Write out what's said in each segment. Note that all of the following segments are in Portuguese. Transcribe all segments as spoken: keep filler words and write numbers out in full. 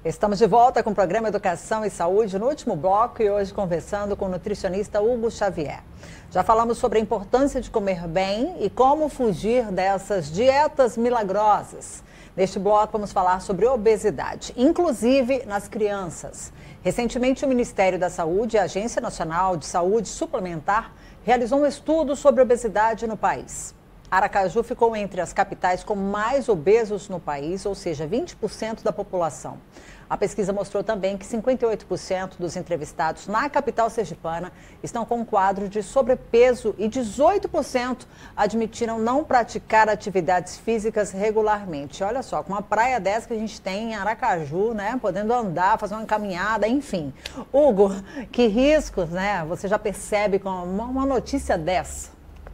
Estamos de volta com o programa Educação e Saúde no último bloco e hoje conversando com o nutricionista Hugo Xavier. Já falamos sobre a importância de comer bem e como fugir dessas dietas milagrosas. Neste bloco vamos falar sobre obesidade, inclusive nas crianças. Recentemente o Ministério da Saúde e a Agência Nacional de Saúde Suplementar realizou um estudo sobre obesidade no país. Aracaju ficou entre as capitais com mais obesos no país, ou seja, vinte por cento da população. A pesquisa mostrou também que cinquenta e oito por cento dos entrevistados na capital sergipana estão com um quadro de sobrepeso e dezoito por cento admitiram não praticar atividades físicas regularmente. Olha só, com uma praia dessa que a gente tem em Aracaju, né, podendo andar, fazer uma caminhada, enfim. Hugo, que riscos, né, você já percebe com uma, uma notícia dessa?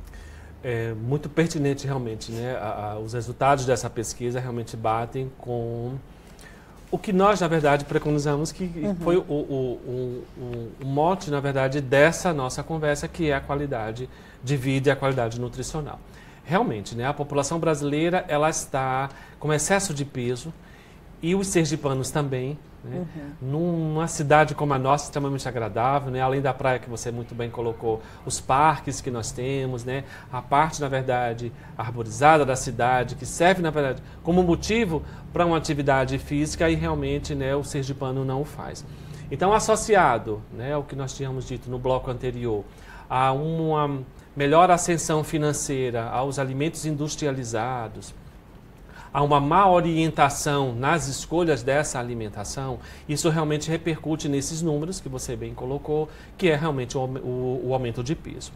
É muito pertinente realmente, né? A, a, os resultados dessa pesquisa realmente batem com o que nós, na verdade, preconizamos, que uhum. foi o, o, o, o, o mote, na verdade, dessa nossa conversa, que é a qualidade de vida e a qualidade nutricional. Realmente, né? A população brasileira, ela está com excesso de peso e os sergipanos também, né? Uhum. Numa cidade como a nossa, extremamente agradável, né? Além da praia que você muito bem colocou, os parques que nós temos, né? A parte, na verdade, arborizada da cidade, que serve, na verdade, como motivo para uma atividade física e realmente, né, o sergipano não o faz. Então, associado, né, ao que nós tínhamos dito no bloco anterior, a uma melhor ascensão financeira, aos alimentos industrializados, há uma má orientação nas escolhas dessa alimentação, isso realmente repercute nesses números que você bem colocou, que é realmente o, o, o aumento de peso.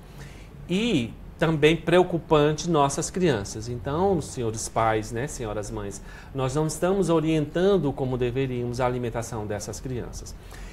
E também preocupante nossas crianças. Então, senhores pais, né, senhoras mães, nós não estamos orientando como deveríamos a alimentação dessas crianças.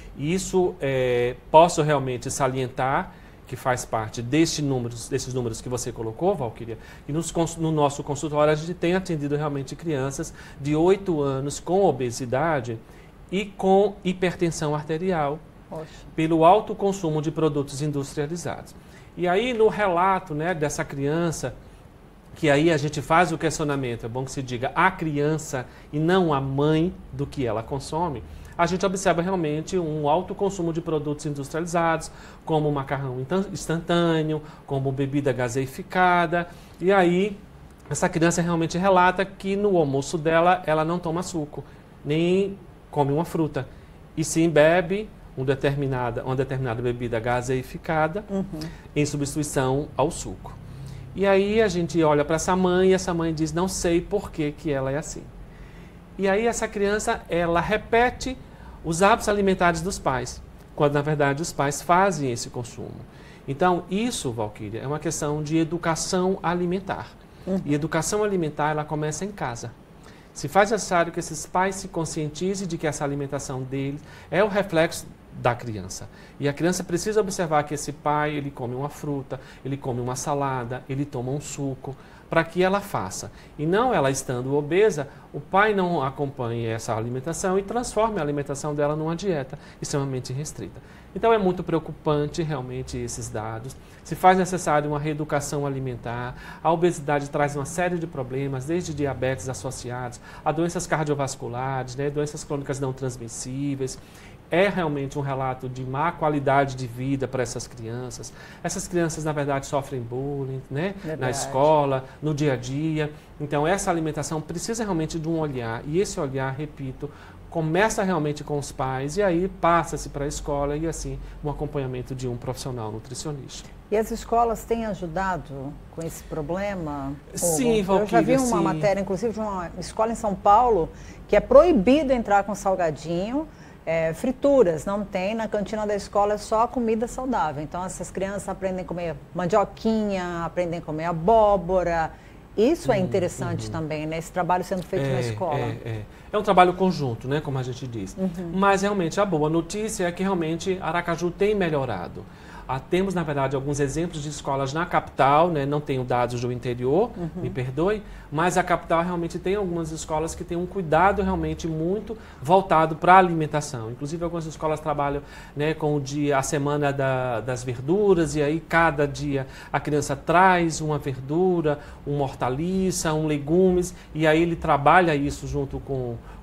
Isso é, posso realmente salientar que faz parte deste números, desses números que você colocou, Valquíria, e nos, no nosso consultório a gente tem atendido realmente crianças de oito anos com obesidade e com hipertensão arterial, Poxa. pelo alto consumo de produtos industrializados. E aí no relato, né, dessa criança, que aí a gente faz o questionamento, é bom que se diga a criança e não a mãe do que ela consome, a gente observa realmente um alto consumo de produtos industrializados, como macarrão instantâneo, como bebida gaseificada. E aí, essa criança realmente relata que no almoço dela, ela não toma suco, nem come uma fruta. E sim bebe um determinada, uma determinada bebida gaseificada, uhum. em substituição ao suco. E aí a gente olha para essa mãe e essa mãe diz, não sei por que que ela é assim. E aí essa criança, ela repete os hábitos alimentares dos pais, quando na verdade os pais fazem esse consumo. Então isso, Valquíria, é uma questão de educação alimentar. Uhum. E educação alimentar, ela começa em casa. Se faz necessário que esses pais se conscientizem de que essa alimentação deles é o reflexo da criança. E a criança precisa observar que esse pai, ele come uma fruta, ele come uma salada, ele toma um suco, para que ela faça. E não ela estando obesa, o pai não acompanhe essa alimentação e transforme a alimentação dela numa dieta extremamente restrita. Então é muito preocupante realmente esses dados. Se faz necessário uma reeducação alimentar, a obesidade traz uma série de problemas, desde diabetes associados a doenças cardiovasculares, né, doenças crônicas não transmissíveis. É realmente um relato de má qualidade de vida para essas crianças. Essas crianças, na verdade, sofrem bullying, né? Na escola, no dia a dia. Então, essa alimentação precisa realmente de um olhar. E esse olhar, repito, começa realmente com os pais e aí passa-se para a escola e, assim, um acompanhamento de um profissional nutricionista. E as escolas têm ajudado com esse problema? Sim, Valquíria, eu já vi uma sim. matéria, inclusive, de uma escola em São Paulo, que é proibido entrar com salgadinho, É, frituras, não tem, na cantina da escola é só comida saudável. Então essas crianças aprendem a comer mandioquinha, aprendem a comer abóbora. Isso é interessante uhum. também, né? Esse trabalho sendo feito é, na escola. É, é. é um trabalho conjunto, né? Como a gente diz. Uhum. Mas realmente a boa notícia é que realmente Aracaju tem melhorado. Ah, temos, na verdade, alguns exemplos de escolas na capital, né? Não tenho dados do interior, uhum. me perdoe, mas a capital realmente tem algumas escolas que têm um cuidado realmente muito voltado para a alimentação. Inclusive, algumas escolas trabalham, né, com o dia, a semana da, das verduras, e aí cada dia a criança traz uma verdura, uma hortaliça, um legumes, e aí ele trabalha isso junto com,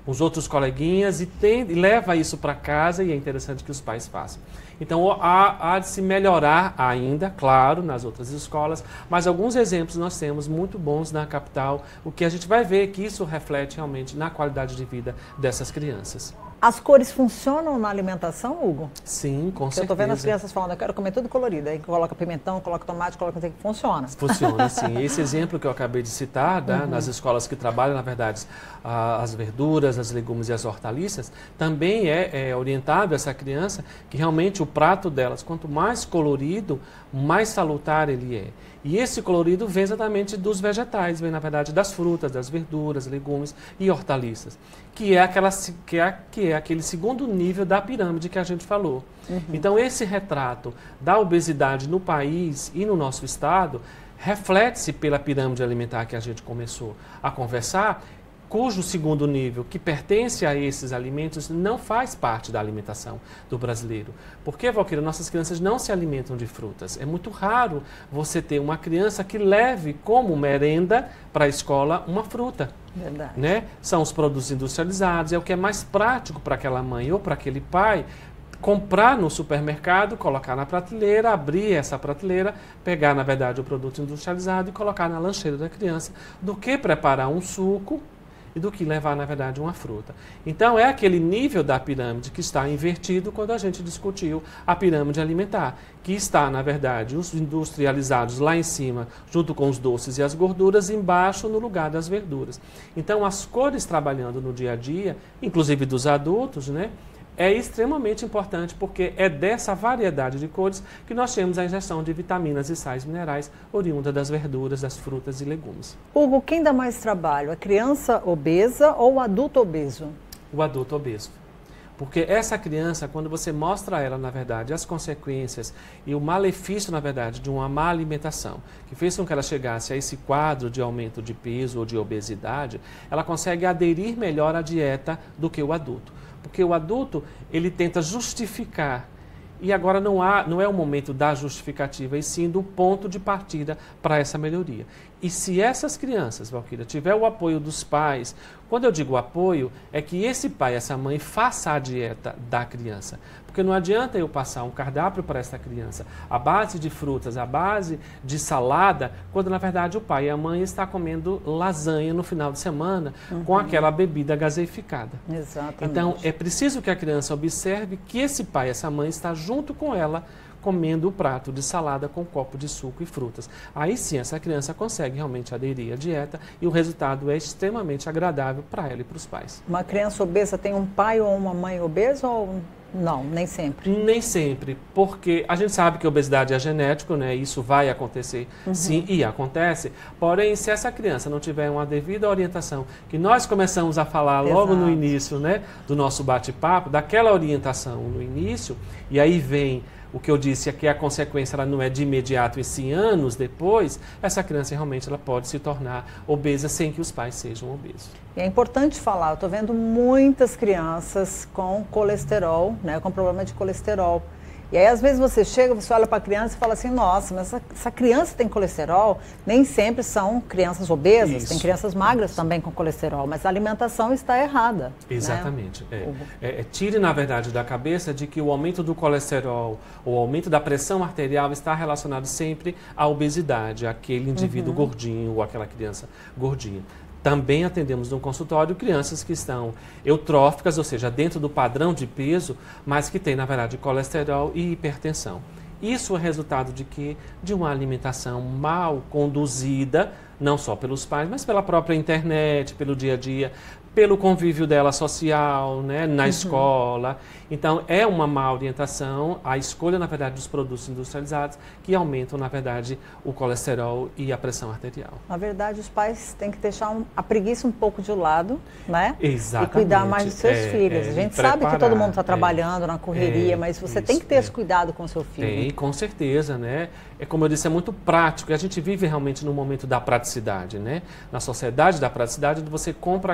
os outros coleguinhas e, tem, e leva isso para casa, e é interessante que os pais façam. Então, há, há de se melhorar ainda, claro, nas outras escolas, mas alguns exemplos nós temos muito bons na capital, o que a gente vai ver que isso reflete realmente na qualidade de vida dessas crianças. As cores funcionam na alimentação, Hugo? Sim, com Porque certeza. eu estou vendo as crianças falando, eu quero comer tudo colorido. Aí coloca pimentão, coloca tomate, coloca... Funciona. Funciona, sim. Esse exemplo que eu acabei de citar, né, uhum. nas escolas que trabalham, na verdade, as verduras, as legumes e as hortaliças, também é, é orientado a essa criança que realmente o prato delas, quanto mais colorido, mais salutar ele é. E esse colorido vem exatamente dos vegetais, vem na verdade das frutas, das verduras, legumes e hortaliças, que é, aquela, que é, que é aquele segundo nível da pirâmide que a gente falou. Uhum. Então esse retrato da obesidade no país e no nosso estado reflete-se pela pirâmide alimentar que a gente começou a conversar, cujo segundo nível, que pertence a esses alimentos, não faz parte da alimentação do brasileiro. Porque, Valquíria, nossas crianças não se alimentam de frutas. É muito raro você ter uma criança que leve como merenda para a escola uma fruta. Verdade. Né? São os produtos industrializados, é o que é mais prático para aquela mãe ou para aquele pai comprar no supermercado, colocar na prateleira, abrir essa prateleira, pegar, na verdade, o produto industrializado e colocar na lancheira da criança, do que preparar um suco e do que levar, na verdade, uma fruta. Então, é aquele nível da pirâmide que está invertido quando a gente discutiu a pirâmide alimentar, que está, na verdade, os industrializados lá em cima, junto com os doces e as gorduras, embaixo no lugar das verduras. Então, as cores trabalhando no dia a dia, inclusive dos adultos, né? É extremamente importante porque é dessa variedade de cores que nós temos a ingestão de vitaminas e sais minerais oriunda das verduras, das frutas e legumes. Hugo, quem dá mais trabalho? A criança obesa ou o adulto obeso? O adulto obeso. Porque essa criança, quando você mostra a ela, na verdade, as consequências e o malefício, na verdade, de uma má alimentação, que fez com que ela chegasse a esse quadro de aumento de peso ou de obesidade, ela consegue aderir melhor à dieta do que o adulto. Porque o adulto, ele tenta justificar, e agora não, há, não é o momento da justificativa, e sim do ponto de partida para essa melhoria. E se essas crianças, Valquíria, tiver o apoio dos pais, quando eu digo apoio, é que esse pai, essa mãe, faça a dieta da criança. Porque não adianta eu passar um cardápio para essa criança, a base de frutas, a base de salada, quando na verdade o pai e a mãe estão comendo lasanha no final de semana, uhum, com aquela bebida gaseificada. Exatamente. Então é preciso que a criança observe que esse pai, essa mãe, está junto com ela, comendo o prato de salada com um copo de suco e frutas. Aí sim, essa criança consegue realmente aderir à dieta e o resultado é extremamente agradável para ela e para os pais. Uma criança obesa tem um pai ou uma mãe obesa ou não? Nem sempre? Nem sempre, porque a gente sabe que a obesidade é genético, né? Isso vai acontecer, uhum, sim, e acontece. Porém, se essa criança não tiver uma devida orientação, que nós começamos a falar logo, exato, no início, né, do nosso bate-papo, daquela orientação no início, e aí vem o que eu disse é que a consequência ela não é de imediato, e sim anos depois, essa criança realmente ela pode se tornar obesa sem que os pais sejam obesos. E é importante falar, eu estou vendo muitas crianças com colesterol, né, com problema de colesterol. E aí, às vezes, você chega, você olha para a criança e fala assim, nossa, mas essa, essa criança tem colesterol? Nem sempre são crianças obesas, isso, tem crianças magras isso, também com colesterol, mas a alimentação está errada. Exatamente. Né? É. É, é, tire, na verdade, da cabeça de que o aumento do colesterol ou o aumento da pressão arterial está relacionado sempre à obesidade, àquele indivíduo, uhum, gordinho ou aquela criança gordinha. Também atendemos no consultório crianças que estão eutróficas, ou seja, dentro do padrão de peso, mas que têm, na verdade, colesterol e hipertensão. Isso é resultado de quê? De uma alimentação mal conduzida, não só pelos pais, mas pela própria internet, pelo dia a dia, pelo convívio dela social, né, na, uhum, escola. Então, é uma má orientação, a escolha, na verdade, dos produtos industrializados que aumentam, na verdade, o colesterol e a pressão arterial. Na verdade, os pais têm que deixar um, a preguiça um pouco de lado, né? Exatamente. E cuidar mais dos seus é, filhos. É, a gente preparar, sabe que todo mundo está trabalhando é, na correria, é, mas você isso, tem que ter é. esse cuidado com o seu filho. Tem, com certeza, né? É como eu disse, é muito prático. E a gente vive realmente no momento da praticidade, né? Na sociedade da praticidade, onde você compra aquilo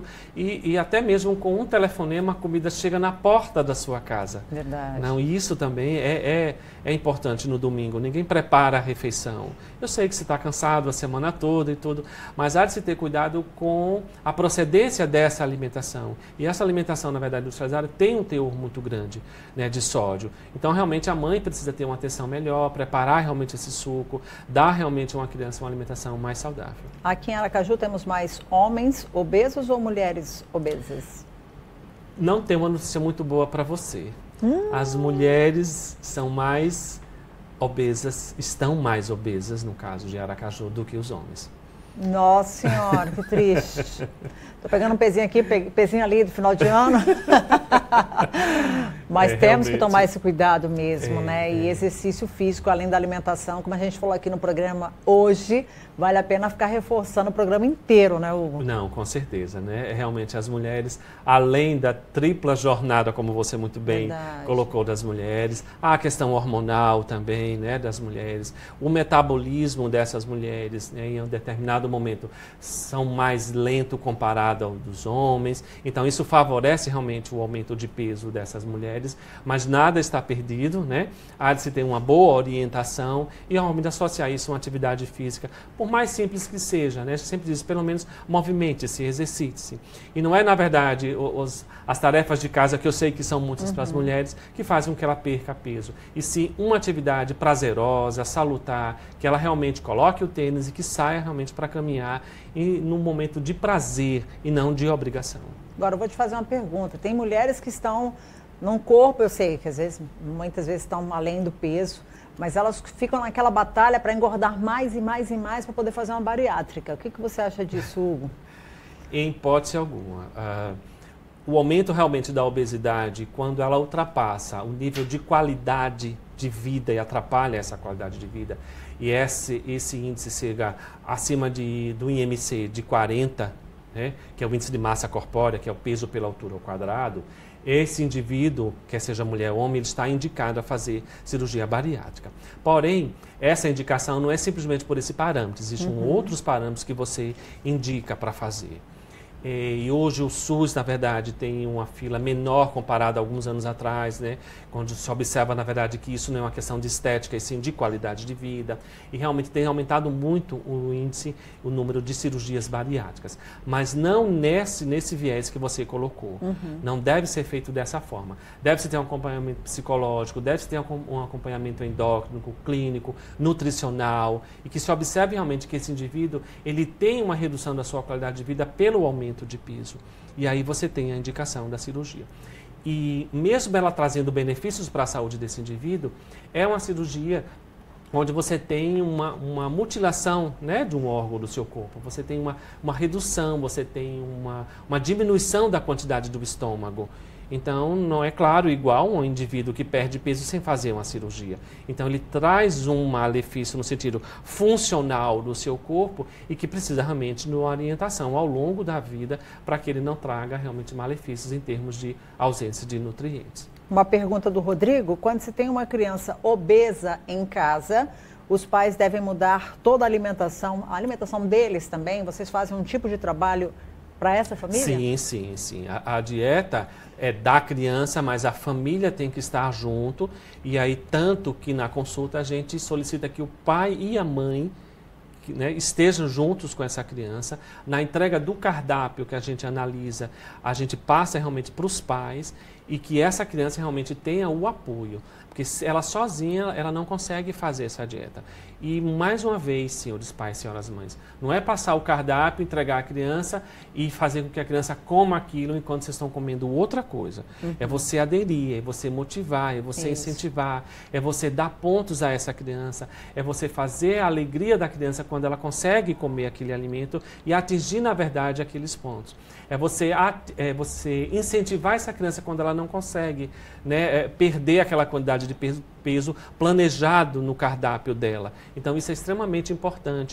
e, e até mesmo com um telefonema a comida chega na porta da sua casa. Verdade. Não, isso também é, é, é importante no domingo. Ninguém prepara a refeição. Eu sei que você está cansado a semana toda e tudo, mas há de se ter cuidado com a procedência dessa alimentação. E essa alimentação, na verdade, industrializada tem um teor muito grande, né, de sódio. Então, realmente, a mãe precisa ter uma atenção melhor, preparar realmente esse suco, dar realmente a uma criança uma alimentação mais saudável. Aqui em Aracaju temos mais homens obesos ou mulheres obesas? Não tem uma notícia muito boa para você. Hum. As mulheres são mais obesas, estão mais obesas, no caso de Aracaju, do que os homens. Nossa Senhora, que triste. Tô pegando um pezinho aqui, pezinho ali do final de ano. Mas é, temos realmente que tomar esse cuidado mesmo, é, né? É. E exercício físico, além da alimentação, como a gente falou aqui no programa hoje, vale a pena ficar reforçando o programa inteiro, né, Hugo? Não, com certeza, né? Realmente as mulheres, além da tripla jornada, como você muito bem Verdade. colocou, das mulheres, a questão hormonal também, né, das mulheres, o metabolismo dessas mulheres, né, em um determinado momento são mais lento comparado ao dos homens, então isso favorece realmente o aumento de peso dessas mulheres, mas nada está perdido, né? Há de se ter uma boa orientação e realmente associar isso a uma atividade física, por mais simples que seja, né? A gente sempre diz, pelo menos movimente-se, exercite-se. E não é, na verdade, os, as tarefas de casa, que eu sei que são muitas uhum. para as mulheres, que fazem com que ela perca peso. E sim uma atividade prazerosa, salutar, que ela realmente coloque o tênis e que saia realmente para caminhar e num momento de prazer e não de obrigação. Agora, eu vou te fazer uma pergunta. Tem mulheres que estão num corpo, eu sei que às vezes, muitas vezes estão além do peso, mas elas ficam naquela batalha para engordar mais e mais e mais para poder fazer uma bariátrica. O que, que você acha disso, Hugo? Em hipótese alguma. Uh, o aumento realmente da obesidade, quando ela ultrapassa o nível de qualidade de vida e atrapalha essa qualidade de vida, e esse, esse índice chega acima de, do I M C de quarenta, né, que é o índice de massa corpórea, que é o peso pela altura ao quadrado, esse indivíduo, quer seja mulher ou homem, ele está indicado a fazer cirurgia bariátrica. Porém, essa indicação não é simplesmente por esse parâmetro, existem uhum. outros parâmetros que você indica para fazer. E hoje o SUS, na verdade, tem uma fila menor comparada a alguns anos atrás, né? Quando se observa, na verdade, que isso não é uma questão de estética, e sim de qualidade de vida. E realmente tem aumentado muito o índice, o número de cirurgias bariátricas. Mas não nesse, nesse viés que você colocou. Uhum. Não deve ser feito dessa forma. Deve-se ter um acompanhamento psicológico, deve-se ter um acompanhamento endócrino, clínico, nutricional, e que se observe realmente que esse indivíduo ele tem uma redução da sua qualidade de vida pelo aumento de peso. E aí você tem a indicação da cirurgia. E mesmo ela trazendo benefícios para a saúde desse indivíduo, é uma cirurgia onde você tem uma, uma mutilação, né, de um órgão do seu corpo, você tem uma, uma redução, você tem uma, uma diminuição da quantidade do estômago. Então, não é claro igual um indivíduo que perde peso sem fazer uma cirurgia. Então, ele traz um malefício no sentido funcional do seu corpo e que precisa realmente de uma orientação ao longo da vida para que ele não traga realmente malefícios em termos de ausência de nutrientes. Uma pergunta do Rodrigo: quando se tem uma criança obesa em casa, os pais devem mudar toda a alimentação, a alimentação deles também? Vocês fazem um tipo de trabalho para essa família? Sim, sim, sim. A, a dieta é da criança, mas a família tem que estar junto. E aí, tanto que na consulta a gente solicita que o pai e a mãe, que, né, estejam juntos com essa criança. Na entrega do cardápio que a gente analisa, a gente passa realmente para os pais e que essa criança realmente tenha o apoio. Porque ela sozinha, ela não consegue fazer essa dieta. E, mais uma vez, senhores pais, senhoras mães, não é passar o cardápio, entregar à criança e fazer com que a criança coma aquilo enquanto vocês estão comendo outra coisa. Uhum. É você aderir, é você motivar, é você Isso. incentivar, é você dar pontos a essa criança, é você fazer a alegria da criança quando ela consegue comer aquele alimento e atingir, na verdade, aqueles pontos. É você, é você incentivar essa criança quando ela não consegue, né, é, perder aquela quantidade de peso, peso planejado no cardápio dela. Então, isso é extremamente importante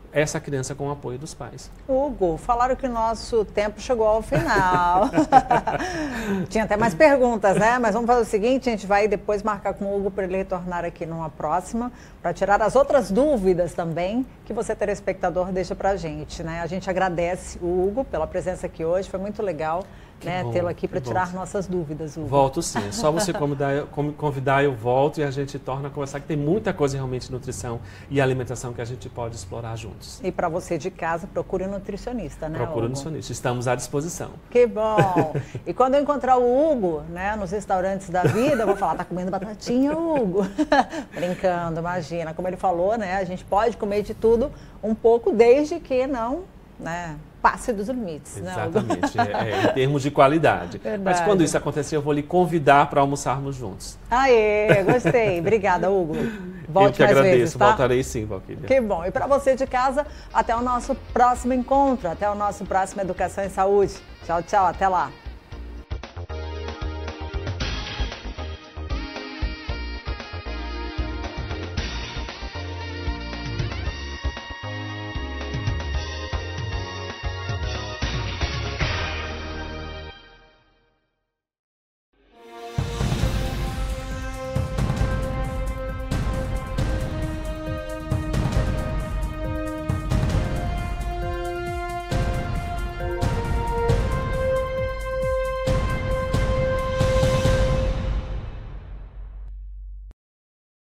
essa criança com o apoio dos pais. Hugo, falaram que o nosso tempo chegou ao final. Tinha até mais perguntas, né? Mas vamos fazer o seguinte, a gente vai depois marcar com o Hugo para ele retornar aqui numa próxima, para tirar as outras dúvidas também que você, telespectador, deixa pra gente, né? A gente agradece o Hugo pela presença aqui hoje, foi muito legal, né, tê-lo aqui para tirar bom. nossas dúvidas, Hugo. Volto sim, é só você convidar, convidar, eu volto e a gente torna a conversar, que tem muita coisa realmente de nutrição e alimentação que a gente pode explorar juntos. E para você de casa, procure um nutricionista, né, Procure um Hugo? nutricionista, estamos à disposição. Que bom! E quando eu encontrar o Hugo, né, nos restaurantes da vida, eu vou falar, tá comendo batatinha, Hugo? Brincando, imagina. Como ele falou, né, a gente pode comer de tudo um pouco, desde que não, né, passe dos limites. Exatamente, né, é, é, em termos de qualidade. Verdade. Mas quando isso acontecer, eu vou lhe convidar para almoçarmos juntos. Aê, gostei. Obrigada, Hugo. Volte eu que mais agradeço, vezes, tá? voltarei sim, Valquíria. Que bom. E para você de casa, até o nosso próximo encontro, até o nosso próximo Educação e Saúde. Tchau, tchau, até lá.